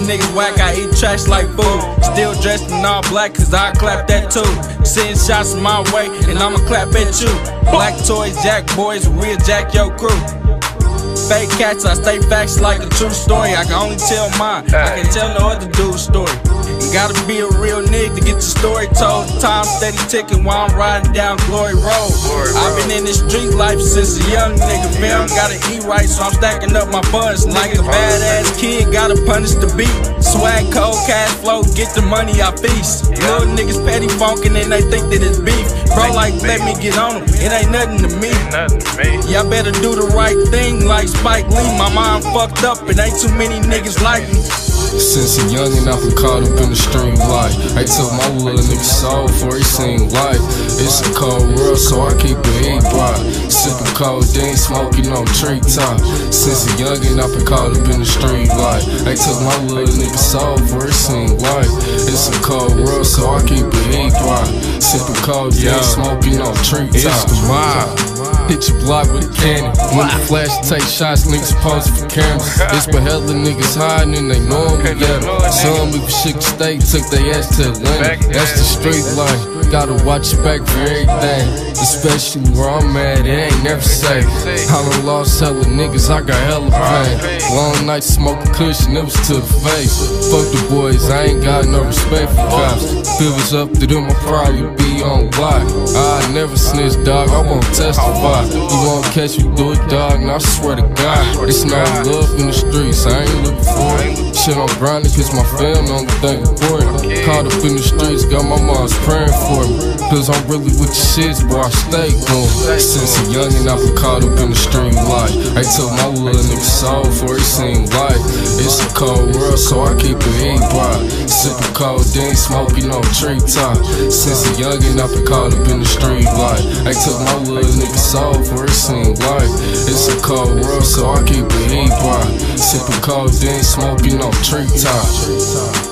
niggas whack, I eat trash like food. Still dressed in all black, cause I clap that too. Send shots my way, and I'ma clap at you. Black toys, jack boys, we'll jack your crew. Fake cats, I stay facts like a true story. I can only tell mine, I can tell no other dude's story. You gotta be a real nigga to get your story told. Time steady ticking while I'm riding down Glory Road. I've been in this street life since a young nigga, man. Gotta eat right, so I'm stacking up my funds. Like a badass kid, gotta punish the beat. Swag, cold, cash flow, get the money, I feast. Little niggas petty funkin' and they think that it's beef. Bro, like, let me get on them, it ain't nothing to me. Y'all better do the right thing like Spike Lee. My mind fucked up, and ain't too many niggas like me. Since a youngin', I've been caught up in the street life. I took my little nigga soul for he seen life. It's a cold world, so I keep it heat bright. Sippin' codeine, smoking on treetop. Since a youngin', I've been caught up in the street life. I took my little nigga soul for he seen life. It's a cold world, so I keep it heat bright. Sippin' codeine, smoking on treetop. Hit your block with a cannon. When the flash take shots, niggas pose for cameras. It's been hella niggas hiding and they know we get them. Some people shit the state, took their ass to Atlanta. That's the street life. Gotta watch your back for everything. Especially where I'm at, it ain't never safe. I done lost hella niggas, I got hella pain. Long nights smoking cushion, it was to the face. Fuck the boys, I ain't got no respect for cops. If it was up to them, I'd probably be on block. I never snitch, dog, I won't testify. You won't catch me do it, dog, and I swear to God, it's no love in the streets, I ain't looking for it. Shit on grinding cause my family only thing important. Caught up in the streets, got my mom's praying for me. Cause I'm really with the shits, boy, I stay going. Since a youngin', I've been caught up in the street life. I took my little nigga soul for he seen life. It's a cold world, so I keep it heat bright. Sippin' codeine, smoking on treetop. Since a youngin', I've been caught up in the street life. I took my little nigga soul for he seen life. It's a cold world, so I keep it heat bright. Sippin' codeine, smoking on treetop.